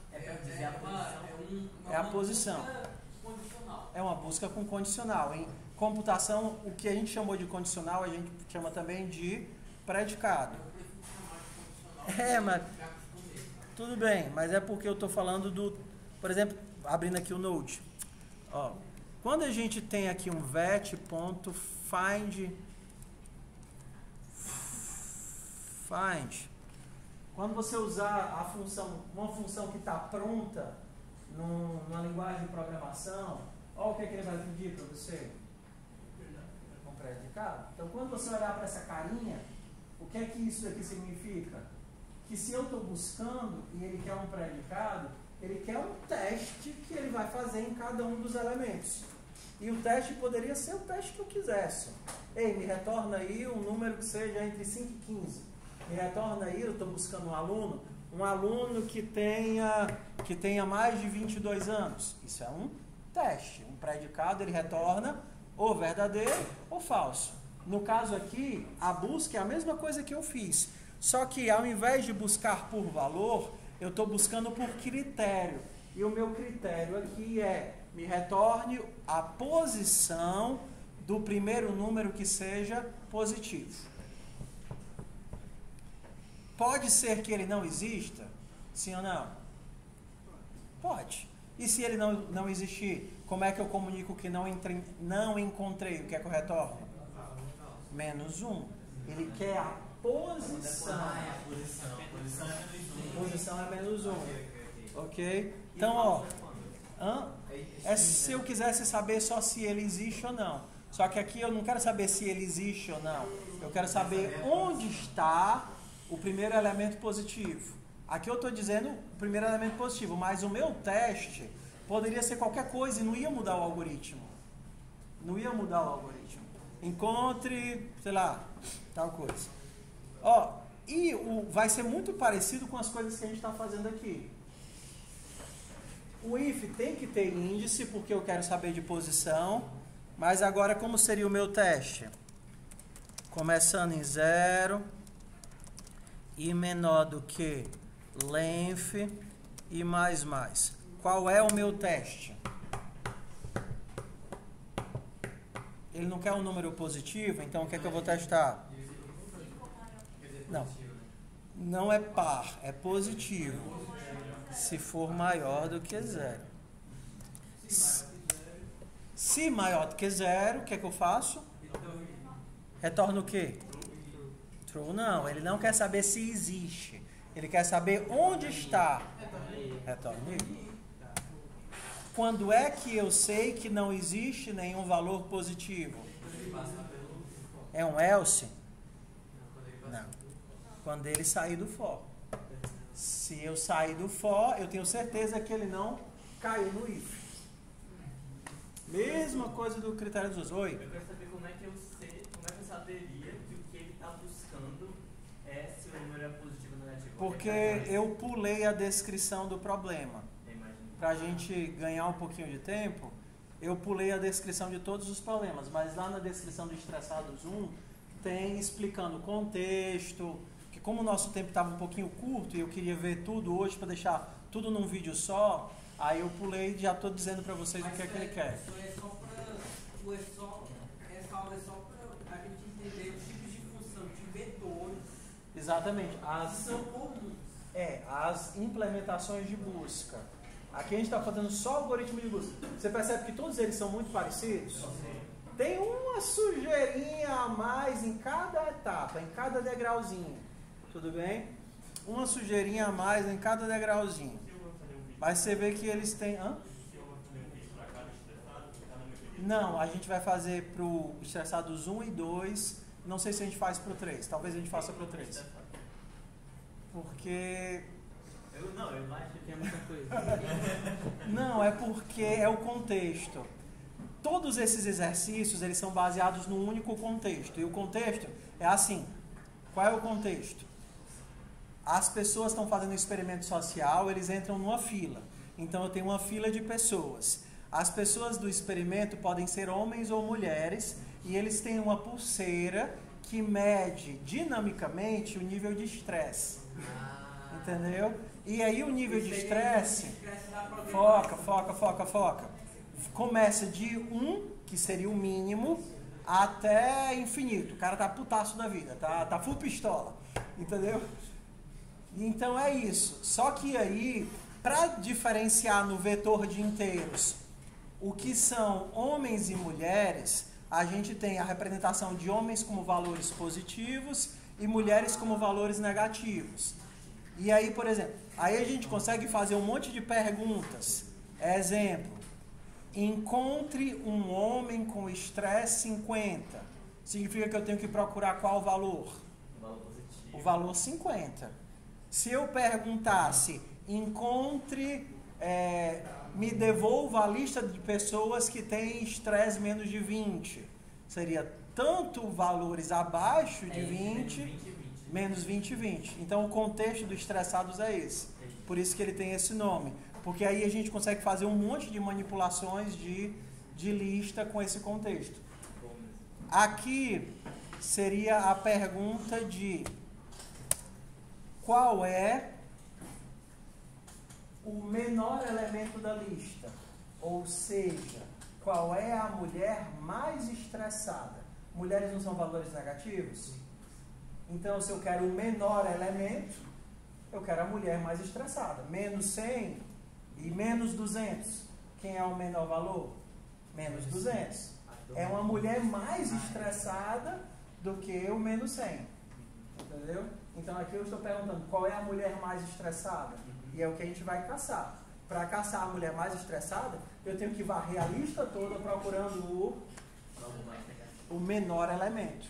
É a posição. Condicional. É uma busca com condicional. Em computação, o que a gente chamou de condicional, a gente chama também de predicado. Mas tudo bem, mas é porque eu estou falando do, por exemplo, abrindo aqui o Node. Quando a gente tem aqui um vet.find, quando você usar uma função que está pronta numa linguagem de programação, olha o que ele vai pedir para você. Um predicado. Então, quando você olhar para essa carinha, o que é que isso aqui significa? Que se eu estou buscando e ele quer um predicado, ele quer um teste que ele vai fazer em cada um dos elementos. E o teste poderia ser o teste que eu quisesse. Me retorna aí um número que seja entre 5 e 15. Me retorna aí, eu estou buscando um aluno que tenha mais de 22 anos. Isso é um teste. Um predicado, ele retorna ou verdadeiro ou falso. No caso aqui, a busca é a mesma coisa que eu fiz. Só que ao invés de buscar por valor, eu estou buscando por critério. E o meu critério aqui me retorne a posição do primeiro número que seja positivo. Pode ser que ele não exista? Sim ou não? Pode. E se ele não existir, como é que eu comunico que não encontrei? O que é que eu retorno? Menos 1. Ele quer a posição. Posição é menos 1. Ok? Então, se eu quisesse saber só se ele existe ou não. Só que aqui eu não quero saber se ele existe ou não. Eu quero saber onde está o primeiro elemento positivo. Aqui eu estou dizendo o primeiro elemento positivo, mas o meu teste poderia ser qualquer coisa e não ia mudar o algoritmo. Encontre, sei lá, tal coisa. Vai ser muito parecido com as coisas que a gente está fazendo aqui. O if tem que ter índice, porque eu quero saber de posição. Mas agora, como seria o meu teste? começando em 0 e menor do que length e mais. Qual é o meu teste? Ele não quer um número positivo, então o que é que eu vou testar? Não é par, é positivo. Se for maior do que 0. Se maior do que 0, o que é que eu faço? Retorno o quê? True não, ele não quer saber se existe. Ele quer saber onde está. Retorno. Quando é que eu sei que não existe nenhum valor positivo? É um else? Não. Quando ele sair do for. Se eu sair do for, eu tenho certeza que ele não caiu no if. Mesma coisa do critério dos oi. Eu quero saber como é que eu saberia que o que ele está buscando é se o número é positivo ou negativo. Porque eu pulei a descrição do problema. Para a gente ganhar um pouquinho de tempo, eu pulei a descrição de todos os problemas, mas lá na descrição do Estressados 1 tem explicando o contexto, que como o nosso tempo estava um pouquinho curto e eu queria ver tudo hoje para deixar tudo num vídeo só, aí eu pulei e já estou dizendo para vocês o que é que ele quer. Essa aula é só para a gente entender os tipos de função de vetores. Exatamente. São comuns. As implementações de busca. Aqui a gente está fazendo só algoritmo de busca. Você percebe que todos eles são muito parecidos? Tem uma sujeirinha a mais em cada etapa, em cada degrauzinho. Tudo bem? Uma sujeirinha a mais em cada degrauzinho. Mas você vê que eles têm... Não, a gente vai fazer para o Estressados 1 e 2. Não sei se a gente faz para o 3. Talvez a gente faça para o 3. Porque... Eu acho que tem muita coisa. Não, é porque é o contexto. Todos esses exercícios, eles são baseados num único contexto. E o contexto é assim. Qual é o contexto? As pessoas estão fazendo um experimento social, eles entram numa fila. Então eu tenho uma fila de pessoas. As pessoas do experimento podem ser homens ou mulheres e eles têm uma pulseira que mede dinamicamente o nível de estresse. Entendeu? E aí o nível de estresse, foca. Começa de 1, que seria o mínimo, até infinito. O cara tá putaço da vida, tá full pistola. Entendeu? Então é isso. Só que aí, para diferenciar no vetor de inteiros o que são homens e mulheres, a gente tem a representação de homens como valores positivos e mulheres como valores negativos. E aí, por exemplo, aí a gente consegue fazer um monte de perguntas. Exemplo, encontre um homem com estresse 50. Significa que eu tenho que procurar qual valor? O valor positivo. O valor 50. Se eu perguntasse, encontre, me devolva a lista de pessoas que têm estresse menos de 20. Seria tanto valores abaixo de 20... Menos 20 e 20. Então o contexto do Estressados é esse. Por isso que ele tem esse nome. Porque aí a gente consegue fazer um monte de manipulações de lista com esse contexto. Aqui seria a pergunta de qual é o menor elemento da lista. Ou seja, qual é a mulher mais estressada. Mulheres não são valores negativos? Então, se eu quero o menor elemento, eu quero a mulher mais estressada. Menos 100 e menos 200. Quem é o menor valor? Menos 200. É uma mulher mais estressada do que o menos 100. Entendeu? Então, aqui eu estou perguntando qual é a mulher mais estressada. E é o que a gente vai caçar. Para caçar a mulher mais estressada, eu tenho que varrer a lista toda procurando o menor elemento.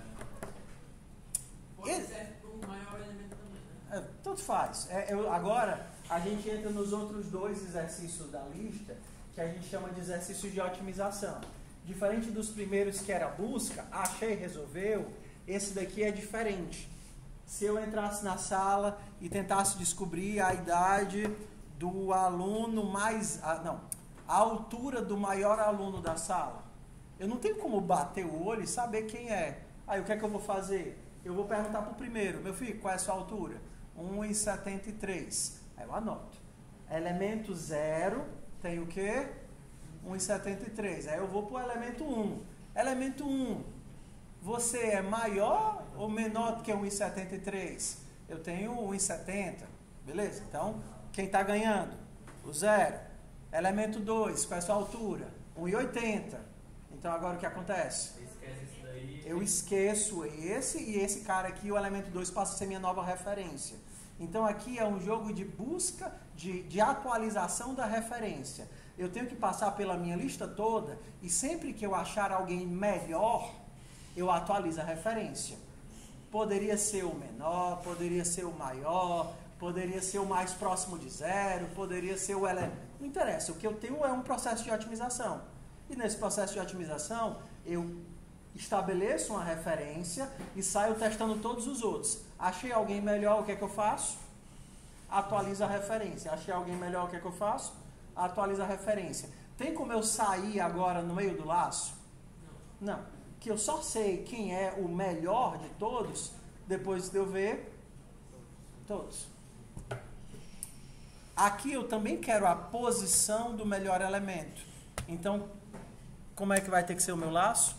Serve para o maior elemento também, né? Tanto faz. Agora, a gente entra nos outros 2 exercícios da lista, que a gente chama de exercícios de otimização. Diferente dos primeiros, que era busca, achei, resolveu, esse daqui é diferente. Se eu entrasse na sala e tentasse descobrir a idade do aluno mais... a altura do maior aluno da sala, eu não tenho como bater o olho e saber quem é. Aí o que é que eu vou fazer? Eu vou perguntar para o primeiro, meu filho, qual é a sua altura? 1,73. Aí eu anoto. Elemento 0 tem o quê? 1,73. Aí eu vou para o elemento 1. Elemento 1, você é maior ou menor do que 1,73? Eu tenho 1,70. Beleza? Então, quem está ganhando? O 0. Elemento 2, qual é a sua altura? 1,80. Então agora o que acontece? Eu esqueço esse e esse cara aqui, o elemento 2, passa a ser minha nova referência. Então aqui é um jogo de busca, de atualização da referência. Eu tenho que passar pela minha lista toda e sempre que eu achar alguém melhor, eu atualizo a referência. Poderia ser o menor, poderia ser o maior, poderia ser o mais próximo de 0, poderia ser o elemento. Não interessa, o que eu tenho é um processo de otimização. E nesse processo de otimização, eu estabeleço uma referência e saio testando todos os outros. Achei alguém melhor, o que é que eu faço? Atualizo a referência. Achei alguém melhor, o que é que eu faço? Atualizo a referência. Tem como eu sair agora no meio do laço? Não. Que eu só sei quem é o melhor de todos depois de eu ver todos. Aqui eu também quero a posição do melhor elemento. Então, como é que vai ter que ser o meu laço?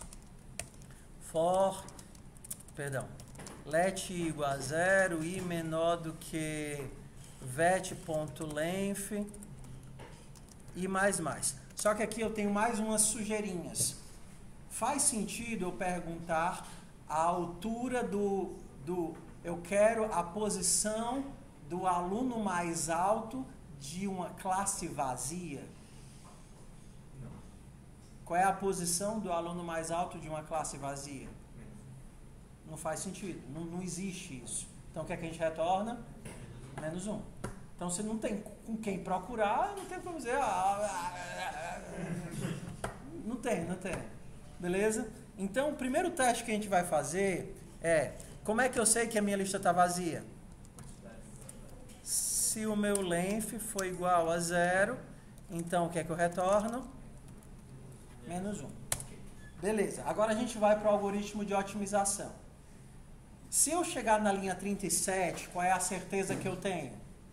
Let igual a 0 e menor do que vet.length e mais. Só que aqui eu tenho mais umas sujeirinhas. Faz sentido eu perguntar a altura eu quero a posição do aluno mais alto de uma classe vazia? Qual é a posição do aluno mais alto de uma classe vazia? Não faz sentido, não existe isso. Então o que é que a gente retorna? -1. Então se não tem com quem procurar, não tem como dizer. Não tem. Beleza? Então o primeiro teste que a gente vai fazer é: como é que eu sei que a minha lista está vazia? Se o meu length for igual a 0, então o que é que eu retorno? -1. Beleza, agora a gente vai para o algoritmo de otimização. Se eu chegar na linha 37, qual é a certeza que eu tenho?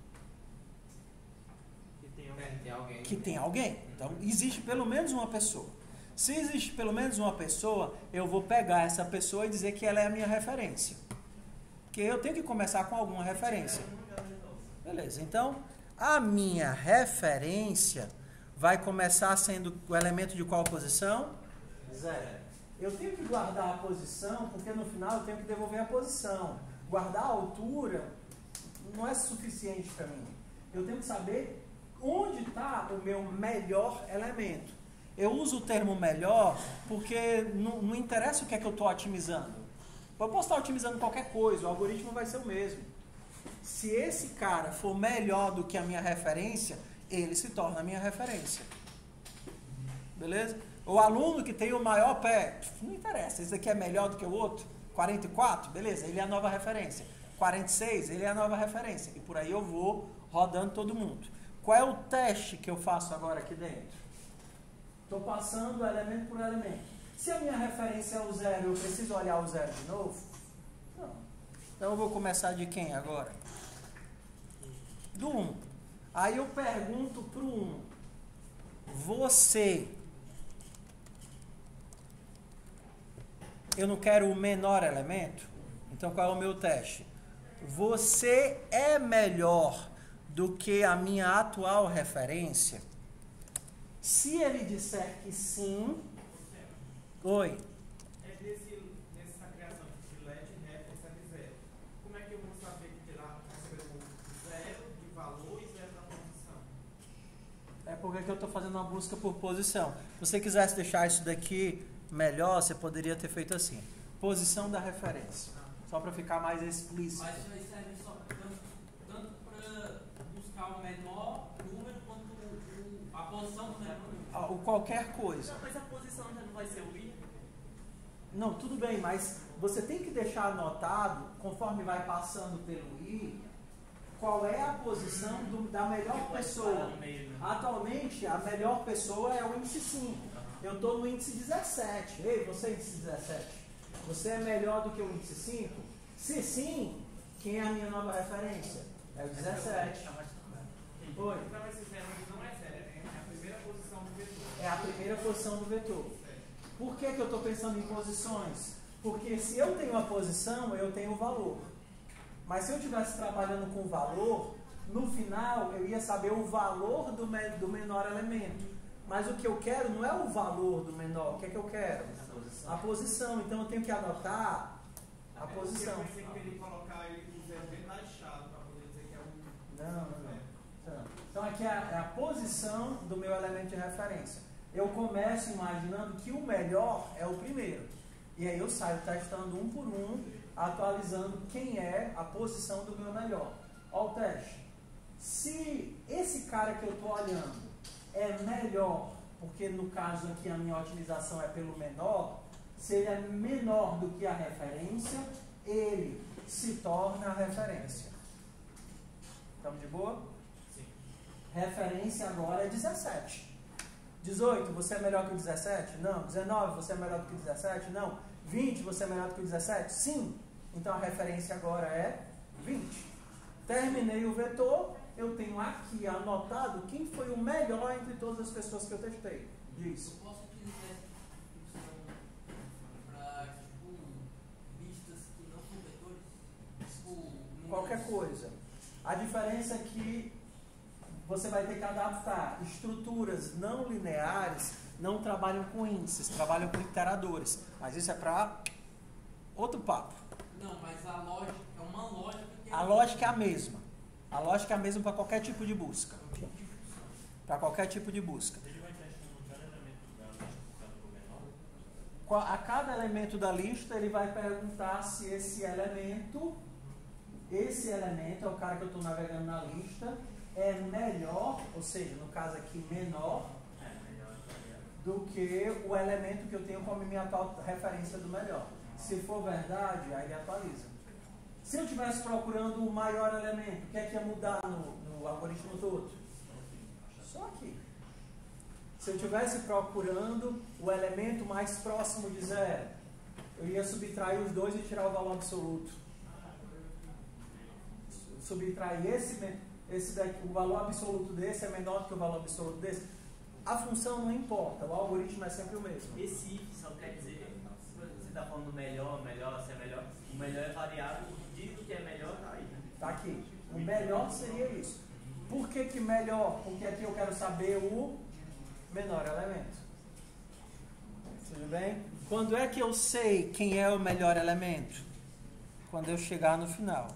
Que tem alguém. Então, existe pelo menos uma pessoa. Se existe pelo menos uma pessoa, eu vou pegar essa pessoa e dizer que ela é a minha referência. Porque eu tenho que começar com alguma referência. Beleza, então, a minha referência vai começar sendo o elemento de qual posição? 0. Eu tenho que guardar a posição, porque no final eu tenho que devolver a posição. Guardar a altura não é suficiente para mim. Eu tenho que saber onde está o meu melhor elemento. Eu uso o termo melhor porque não interessa o que é que eu estou otimizando. Eu posso estar otimizando qualquer coisa, o algoritmo vai ser o mesmo. Se esse cara for melhor do que a minha referência, ele se torna a minha referência. Beleza? O aluno que tem o maior pé, não interessa, esse aqui é melhor do que o outro. 44, beleza, ele é a nova referência. 46, ele é a nova referência. E por aí eu vou rodando todo mundo. Qual é o teste que eu faço agora aqui dentro? Estou passando elemento por elemento. Se a minha referência é o 0, eu preciso olhar o 0 de novo? Não. Então eu vou começar de quem agora? Do 1. Aí eu pergunto para o 1. Você... Eu não quero o menor elemento? Então qual é o meu teste? Você é melhor do que a minha atual referência? Se ele disser que sim... Oi? Nessa criação de LED, recebe 0. Como é que eu vou saber que lá recebeu 0 de valor e 0 da posição? É porque eu estou fazendo uma busca por posição. Se você quisesse deixar isso daqui melhor, você poderia ter feito assim. Posição da referência. Só para ficar mais explícito. Mas isso aí serve só tanto para buscar o menor número quanto a posição do menor número. Qualquer coisa. Não, mas a posição já não vai ser o I? Não, tudo bem, mas você tem que deixar anotado, conforme vai passando pelo I, qual é a posição da melhor pessoa. Atualmente, a melhor pessoa é o índice 5. Eu estou no índice 17. Ei, você é índice 17. Você é melhor do que o índice 5? Se sim, quem é a minha nova referência? É o 17. Oi. Então esse 0 não é 0, é a primeira posição do vetor. É a primeira posição do vetor. Por que eu estou pensando em posições? Porque se eu tenho a posição, eu tenho o valor. Mas se eu estivesse trabalhando com valor, no final eu ia saber o valor do menor elemento. Mas o que eu quero não é o valor do menor. O que é que eu quero? A posição. Então eu tenho que anotar a posição. Eu pensei que ele colocar ele com 0 bem baixado para poder dizer que é um... Não. Então aqui é a posição do meu elemento de referência. Eu começo imaginando que o melhor é o primeiro. E aí eu saio testando um por um, atualizando quem é a posição do meu melhor. Olha o teste. Se esse cara que eu estou olhando é melhor, porque no caso aqui a minha otimização é pelo menor, se ele é menor do que a referência, ele se torna a referência. Estamos de boa? Sim. Referência agora é 17. 18, você é melhor que o 17? Não. 19, você é melhor do que o 17? Não. 20, você é melhor do que o 17? Sim. Então a referência agora é 20. Terminei o vetor, eu tenho aqui anotado quem foi o melhor entre todas as pessoas que eu testei. Diz. Eu posso utilizar essa função para, tipo, listas que não são vetores? Tipo, Qualquer coisa. A diferença é que você vai ter que adaptar. Estruturas não lineares não trabalham com índices, trabalham com iteradores. Mas isso é para outro papo. Não, mas a lógica é uma lógica que A lógica é a mesma. A lógica é a mesma para qualquer tipo de busca. Para qualquer tipo de busca. Ele vai testando cada elemento da lista por menor? A cada elemento da lista, ele vai perguntar se esse elemento, é o cara que eu estou navegando na lista, é melhor, ou seja, no caso aqui, menor, do que o elemento que eu tenho como minha atual referência do melhor. Se for verdade, aí ele atualiza. Se eu estivesse procurando o maior elemento, o que é que ia mudar no algoritmo todo? Só aqui. Se eu estivesse procurando o elemento mais próximo de 0, eu ia subtrair os dois e tirar o valor absoluto. Subtrair esse daqui, o valor absoluto desse é menor do que o valor absoluto desse. A função não importa, o algoritmo é sempre o mesmo. Esse if só quer dizer, você está falando do melhor, se é melhor, o melhor é variável, diz o que é melhor, tá aí, né? Tá aqui. O melhor seria isso. Por que melhor? Porque aqui eu quero saber o menor elemento. Tudo bem? Quando é que eu sei quem é o melhor elemento? Quando eu chegar no final.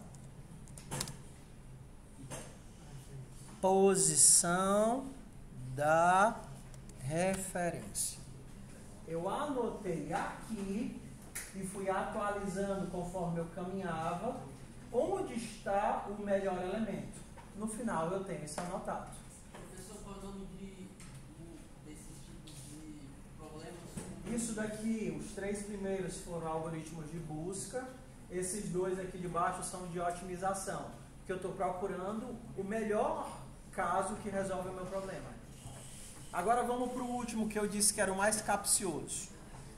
Posição da referência. Eu anotei aqui e fui atualizando conforme eu caminhava onde está o melhor elemento. No final eu tenho isso anotado. Professor, qual é o nome desses tipos de problemas? Isso daqui, os 3 primeiros foram algoritmos de busca, esses 2 aqui de baixo são de otimização, que eu estou procurando o melhor caso que resolve o meu problema. Agora vamos para o último que eu disse que era o mais capcioso.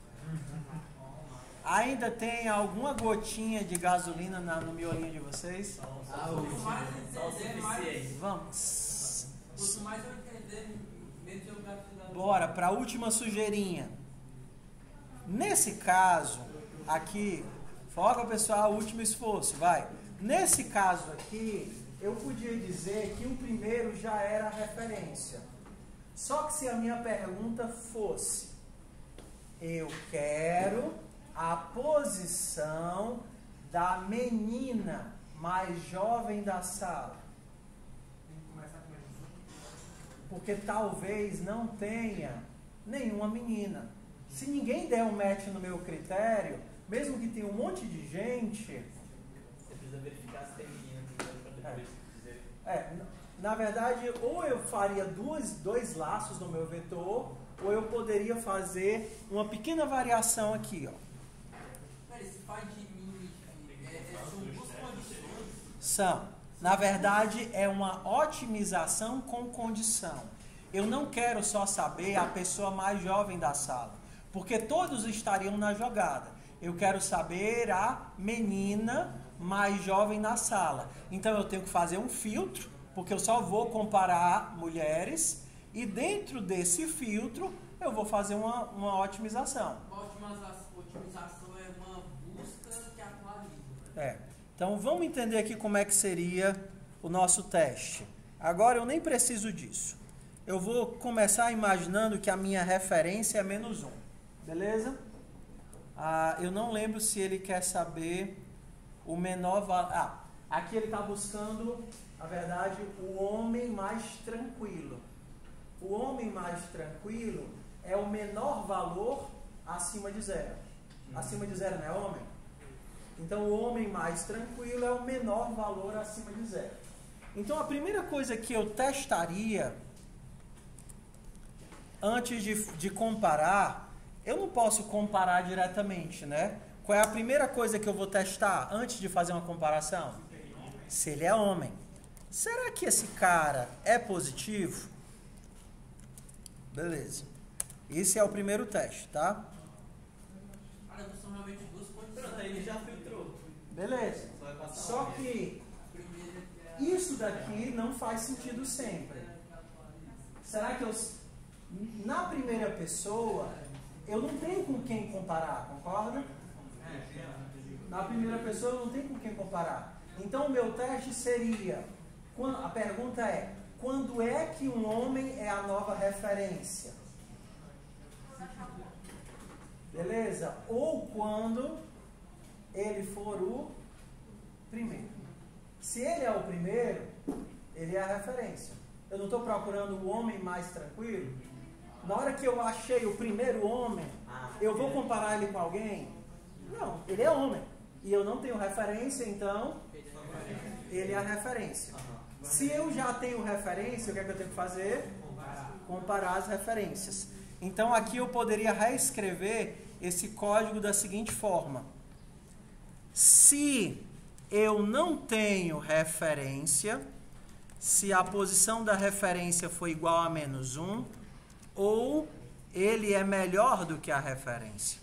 Ainda tem alguma gotinha de gasolina no miolinho de vocês? Quanto mais eu entender, mais... Vamos. Quanto mais eu entender, menos eu gasto de gasolina. Bora para a última sujeirinha. Nesse caso, aqui, foca pessoal, último esforço, vai. Nesse caso aqui, eu podia dizer que o primeiro já era a referência. Só que se a minha pergunta fosse, eu quero a posição da menina mais jovem da sala. Porque talvez não tenha nenhuma menina. Se ninguém der um match no meu critério, mesmo que tenha um monte de gente... Você precisa verificar se tem menina para depois dizer. Na verdade, ou eu faria dois laços no meu vetor, ou eu poderia fazer uma pequena variação aqui, ó. Peraí, esse pai de mim são duas condições? São. Na verdade, é uma otimização com condição. Eu não quero só saber a pessoa mais jovem da sala, porque todos estariam na jogada. Eu quero saber a menina mais jovem na sala. Então eu tenho que fazer um filtro, porque eu só vou comparar mulheres, e dentro desse filtro eu vou fazer uma otimização. A otimização é uma busca que atualiza. Então vamos entender aqui como é que seria o nosso teste. Agora eu nem preciso disso. Eu vou começar imaginando que a minha referência é -1. Beleza? Eu não lembro se ele quer saber o menor valor. Aqui ele está buscando, na verdade, o homem mais tranquilo. O homem mais tranquilo é o menor valor acima de 0. Acima de 0 não é homem? Então o homem mais tranquilo é o menor valor acima de 0. Então a primeira coisa que eu testaria antes de comparar, eu não posso comparar diretamente, né? Qual é a primeira coisa que eu vou testar antes de fazer uma comparação? Se ele é homem. Será que esse cara é positivo? Beleza. Esse é o primeiro teste, tá? Cara, são realmente duas condições. Pronto, aí ele já filtrou. Beleza. Só que isso daqui não faz sentido sempre. Será que na primeira pessoa eu não tenho com quem comparar, concorda? Na primeira pessoa eu não tenho com quem comparar. Então o meu teste seria, a pergunta é, quando é que um homem é a nova referência? Beleza? Ou quando ele for o primeiro. Se ele é o primeiro, ele é a referência. Eu não estou procurando o homem mais tranquilo? Na hora que eu achei o primeiro homem, eu vou comparar ele com alguém? Não, ele é homem. E eu não tenho referência, então ele é a referência. Se eu já tenho referência, o que é que eu tenho que fazer? Comparar as referências. Então aqui eu poderia reescrever esse código da seguinte forma. Se eu não tenho referência, se a posição da referência for igual a -1, ou ele é melhor do que a referência.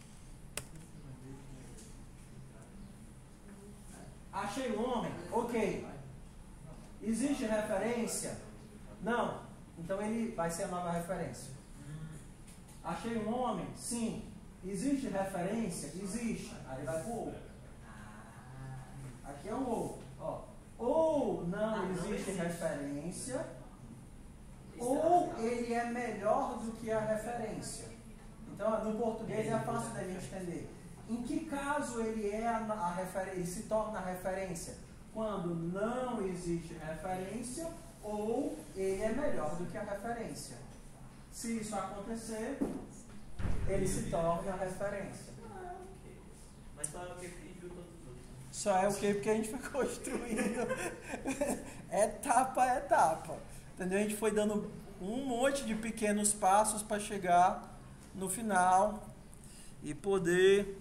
Achei um homem? Ok. Existe referência? Não. Então ele vai ser a nova referência. Achei um homem? Sim. Existe referência? Existe. Aí ele vai para o ou. Aqui é um ou. Ou não existe referência, ou ele é melhor do que a referência. Então, no português é fácil da gente entender. Em que caso ele é a referência, ele se torna a referência? Quando não existe referência ou ele é melhor do que a referência. Se isso acontecer, ele se torna a referência. Mas só é o que viu todos os outros. Só é o que? Porque a gente foi construindo etapa a etapa. Entendeu? A gente foi dando um monte de pequenos passos para chegar no final e poder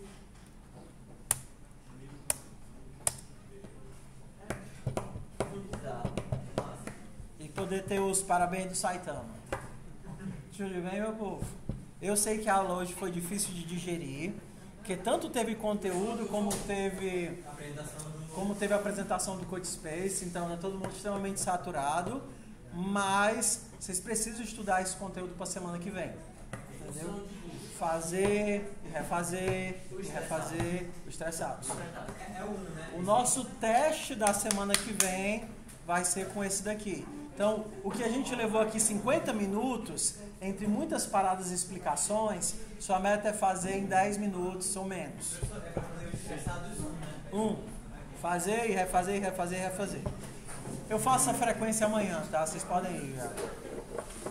ter os parabéns do Saitama. Tudo bem, meu povo? Eu sei que a aula hoje foi difícil de digerir, porque tanto teve conteúdo como teve a apresentação do Codespace, então é todo mundo extremamente saturado, mas vocês precisam estudar esse conteúdo para a semana que vem. Entendeu? Fazer, refazer, estressados. O nosso teste da semana que vem vai ser com esse daqui. Então, o que a gente levou aqui 50 minutos, entre muitas paradas e explicações, sua meta é fazer em 10 minutos ou menos. Fazer e refazer, refazer, refazer. Eu faço a frequência amanhã, tá? Vocês podem ir já.